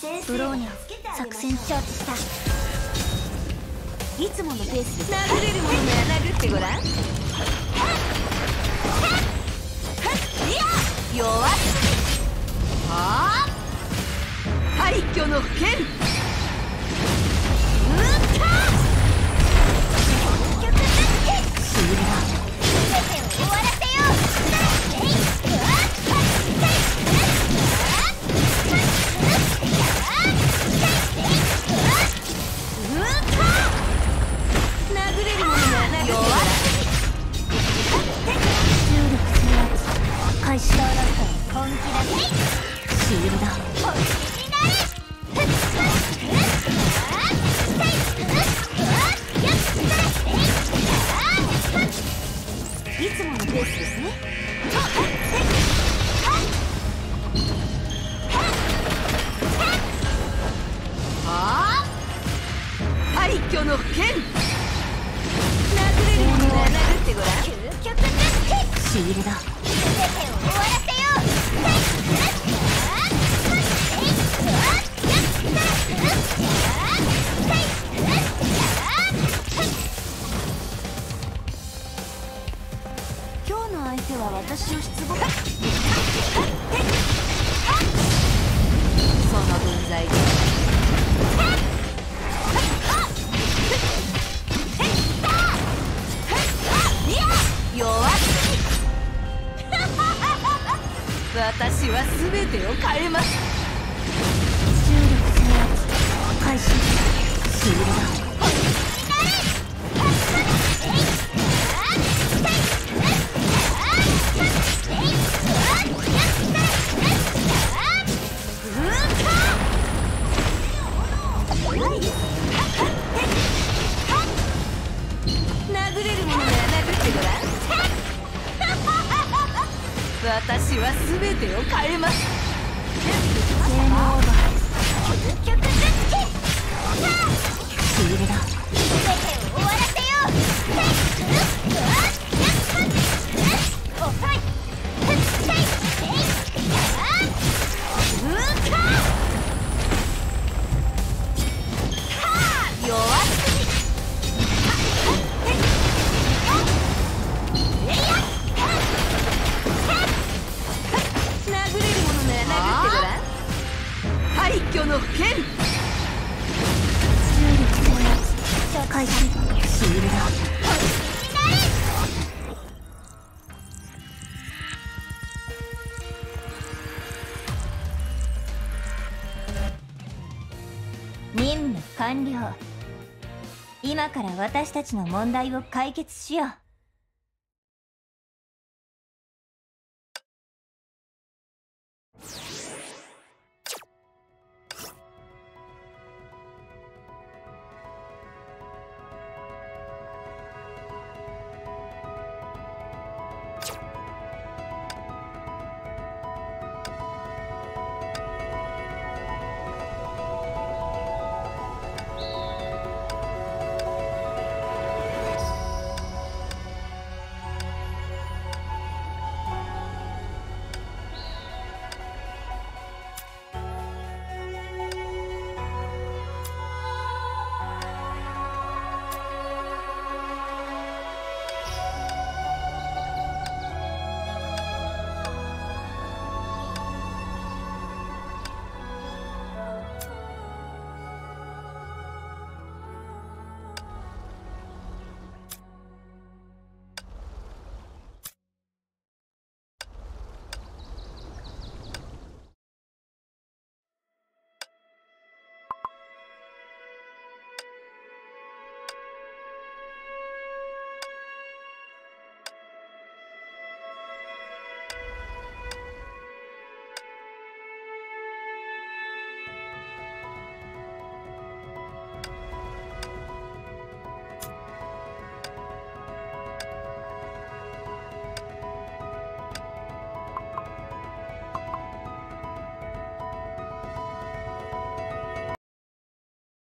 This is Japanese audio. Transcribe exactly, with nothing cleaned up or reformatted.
ブローニャ作戦承知した。いつものペースで殴れるものなら殴ってごらん。弱すぎ。はあ、廃墟の剣。 開始だ。本気だぜ。シールだ。いつものペースですね。 はあ、廃墟の剣。殴れるものなら殴ってごらん。 究極シールだ。今日の相手は私を失望。 その分際で弱すぎ。私は全てを変えます。 重力制圧開始。シールだ。 殴れるものなら殴ってごらん。私は全てを変えます。 ゲームオーバーです。究極シールだ。全てを終わらせよう。遅い。 弱すぎ。廃墟の剣。 重力制圧開始。シールだ。任務完了。今から私たちの問題を解決しよう。